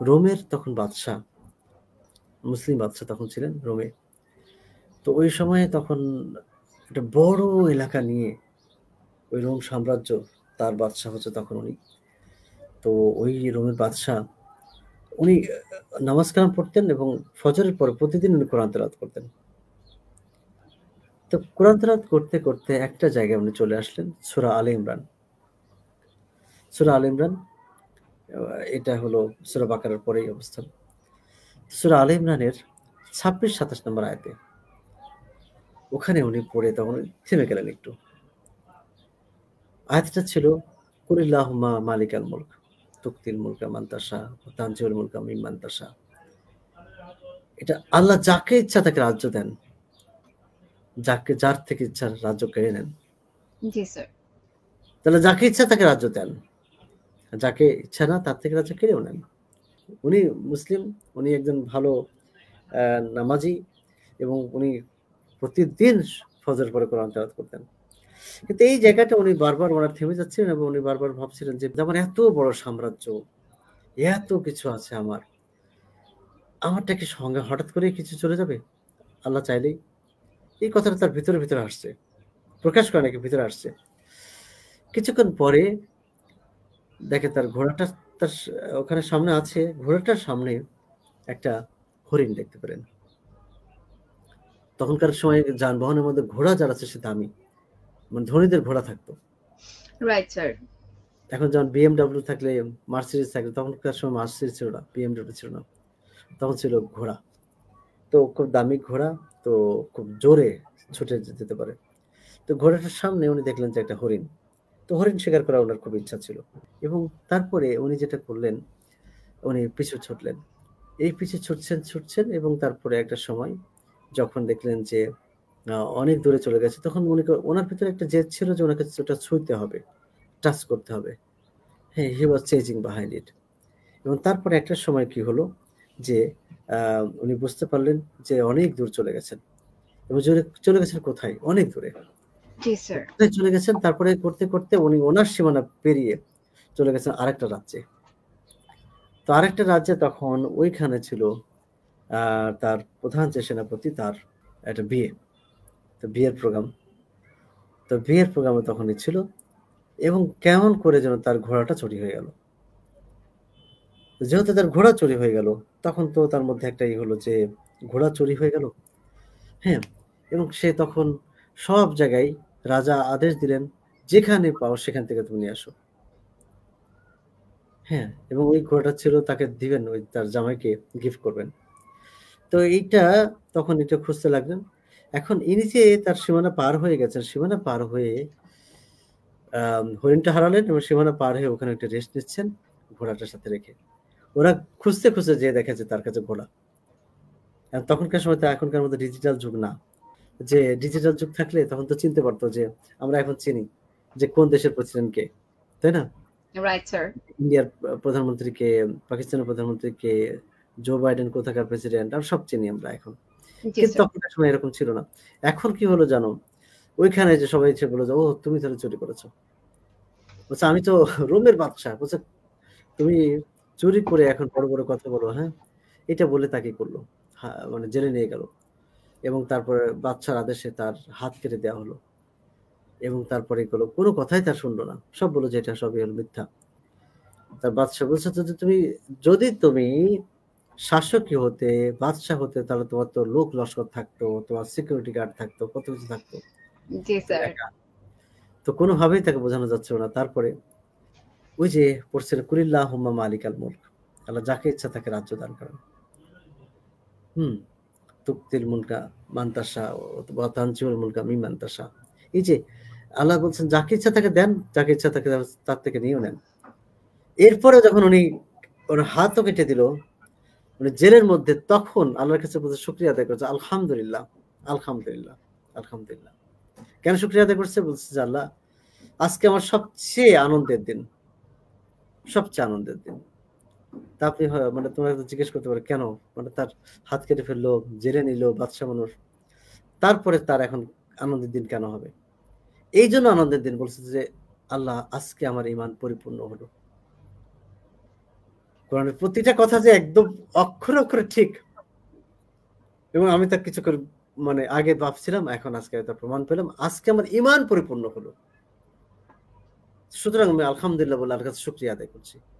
রোমের তখন বাদশাহ, মুসলিম বাদশাহ তখন ছিলেন রোমে। তো ওই সময়ে তখন একটা বড় এলাকা নিয়ে ওই রোম সাম্রাজ্য, তার বাদশাহ হচ্ছে তখন উনি। তো ওই রোমের বাদশাহ উনি নামাজ কালাম পড়তেন এবং ফজরের পরে প্রতিদিন উনি কোরআন তেলাওয়াত করতেন। তো কোরআন তেলাওয়াত করতে করতে একটা জায়গায় উনি চলে আসলেন সূরা আলে ইমরান। সূরা আলে ইমরান এটা হলো সূরা বাকারার পরেই অবস্থান। সূরা আলে ইমরানের ২৬-২৭ নম্বর আয়াতে ওখানে উনি পড়ে তখন থেমে গেলেন একটু। আয়াতটা ছিল কুলিল্লাহুম্মা মালিকাল মুলক তুকতিল মুলকা মান তাশা ওয়া তানজিউল মুলকা মিম্মান তাশা। এটা আল্লাহ যাকে ইচ্ছা তাকে রাজ্য দেন, যার থেকে ইচ্ছা রাজ্য কেড়ে নেন। জি স্যার। তাহলে যাকে ইচ্ছা তাকে রাজ্য দেন, যাকে ইচ্ছা না তার থেকে রাজ্য কেড়েও নেন। উনি মুসলিম, উনি একজন ভালো নামাজি এবং উনি প্রতিদিন ফজর পরে কোরআন তেলাওয়াত করতেন। কিন্তু এই জায়গাটা উনি বারবার ওনার থেমে যাচ্ছিলেন এবং উনি বারবার ভাবছিলেন যে আমার এত বড় সাম্রাজ্য, এত কিছু আছে আমারটা কি সঙ্গে হঠাৎ করে কিছু চলে যাবে আল্লাহ চাইলেই? এই কথাটা তার ভিতরে ভিতরে আসছে, প্রকাশ করে নাকি ভিতরে আসছে। কিছুক্ষণ পরে দেখে তার ঘোড়াটা তার ওখানে সামনে আছে, ঘোড়াটার সামনে একটা হরিণ দেখতে পেলেন। তখনকার সময় যানবাহনের মধ্যে ঘোড়া যারা আছে সে দামি, মানে ধনীদের ঘোড়া থাকতো। Right sir. এখন যেমন BMW থাকলে, মার্সিডিজ থাকলে, তখনকার সময় মার্সিডিজ ছিল না, BMW ছিল না, তখন ছিল ঘোড়া। তো খুব দামি ঘোড়া, তো খুব জোরে ছুটে যেতে পারে। তো ঘোড়াটার সামনে উনি দেখলেন যে একটা হরিণ। তো হরিণ শিকার করা ওনার খুব ইচ্ছা ছিল এবং তারপরে উনি যেটা করলেন, উনি পিছু ছুটলেন। এই পিছু ছুটছেন এবং তারপরে একটা সময় যখন দেখলেন যে অনেক দূরে চলে গেছে, তখন ওনার ভিতরে একটা জেদ ছিল যে ওনাকে ওটা ছুঁইতে হবে, টাচ করতে হবে। হ্যাঁ, হি ওয়াজ চেজিং বিহাইন্ড ইট। এবং তারপরে একটা সময় কি হলো যে উনি বুঝতে পারলেন যে অনেক দূর চলে গেছেন এবং চলে গেছেন কোথায়? অনেক দূরে। জি স্যার। কোথায় চলে গেছেন? তারপরে করতে করতে উনি ওনার সীমানা পেরিয়ে চলে গেছেন আরেকটা রাজ্যে। তো আরেকটা রাজ্যে তখন ওইখানে ছিল তার প্রধান যে সেনাপতি, তার একটা বিয়ে। তো বিয়ের প্রোগ্রাম। তো বিয়ের প্রোগ্রামে তখনই ছিল এবং কেমন করে যেন তার ঘোড়াটা চুরি হয়ে গেল। যেহেতু তার ঘোড়া চুরি হয়ে গেল, তখন তো তার মধ্যে একটা হলো যে ঘোড়া চুরি হয়ে গেল। হ্যাঁ, এবং সে তখন সব জায়গায় রাজা আদেশ দিলেন, যেখানে পাও সেখান থেকে তুমি নিয়ে আসো। হ্যাঁ, এবং ওই ঘোড়াটা ছিল তাকে দিবেন, ওই তার জামাইকে গিফট করবেন। তো এইটা তখন এটা খুঁজতে লাগলেন। এখন ইনি যে তার সীমানা পার হয়ে গেছেন, সীমানা পার হয়ে হরিণটা হারালেন এবং সীমানা পার হয়ে ওখানে একটা রেস্ট নিচ্ছেন ঘোড়াটার সাথে রেখে। ওরা খুঁজতে খুঁজতে যেয়ে দেখে যে তার কাছে ঘোড়া। তখনকার সময় তো এখনকার মতো ডিজিটাল যুগ না, যে ডিজিটাল যুগ থাকলে তখন তো চিনতে পারতো যে আমরা এখন চিনি যে কোন দেশের প্রেসিডেন্ট কে, তাই না? Right sir. ইন্ডিয়ার প্রধানমন্ত্রী কে, পাকিস্তানের প্রধানমন্ত্রী কে, জো বাইডেন কোথাকার প্রেসিডেন্ট, আর সব চিনি আমরা এখন। জি কিন্তু স্যার। তখনকার সময় এরকম ছিল না। এখন কি হলো জানো? ওইখানে যে সবাই এসে বলল যে, "ও তুমি তাহলে চুরি করেছো।" বলছে, "আমি তো রোমের বাদশাহ।" বলছে, "তুমি চুরি করে এখন বড়, বড় কথা বলো, হ্যাঁ?" এটা বলে তাকে করলো। মানে জেলে নিয়ে গেল এবং তারপরে বাদশার আদেশে তার হাত কেটে দেওয়া হলো এবং তারপরে এগুলো কোনো কথাই তার শুনলো না। সব বলল যে এটা সবই হলো মিথ্যা। তার বাদশা বলছে, যদি তুমি শাসকই হতে, বাদশা হতে, তাহলে তোমার তো লোক লস্কর থাকতো, তোমার সিকিউরিটি গার্ড থাকতো, কত কিছু থাকতো। জি স্যার। একা। তো কোনোভাবেই তাকে বোঝানো যাচ্ছিল না। তারপরে ওই যে পড়ছিল কুলিল্লাহুম্মা মালিকাল মুলক। আল্লাহ যাকে ইচ্ছা তাকে রাজ্য দান করেন। হুম। তুকতিল মুলকা মান তাশা ওয়া তানজিউল মুলকা মিম্মান তাশা। এই যে আল্লাহ বলছেন যাকে ইচ্ছা তাকে দেন, যাকে ইচ্ছা তাকে তার থেকে নিয়েও নেন। এরপরে যখন উনি ওর হাতও কেটে দিল, মানে জেলের মধ্যে, তখন আল্লাহর কাছে বলছে শুকরিয়া আদায় করছে, আলহামদুলিল্লাহ, আলহামদুলিল্লাহ, আলহামদুলিল্লাহ। কেন শুকরিয়া আদায় করছে? বলছে যে আল্লাহ আজকে আমার সবচেয়ে আনন্দের দিন, সবচেয়ে আনন্দের দিন। তা আপনি মানে তোমরা জিজ্ঞেস করতে পারো কেন? মানে তার হাত কেটে ফেললো, জেলে নিল বাদশা মানুষ, তারপরে তার এখন আনন্দের দিন কেন হবে? এই জন্য আনন্দের দিন বলছে যে আল্লাহ আজকে আমার ঈমান পরিপূর্ণ হলো। কোরআনের প্রতিটা কথা যে একদম অক্ষরে অক্ষরে ঠিক, এবং আমি তার কিছু করে মানে আগে ভাবছিলাম, এখন আজকে তার প্রমাণ পেলাম, আজকে আমার ঈমান পরিপূর্ণ হলো। সুতরাং আমি আলহামদুলিল্লাহ বলে আল্লাহর কাছে শুকরিয়া আদায় করছি।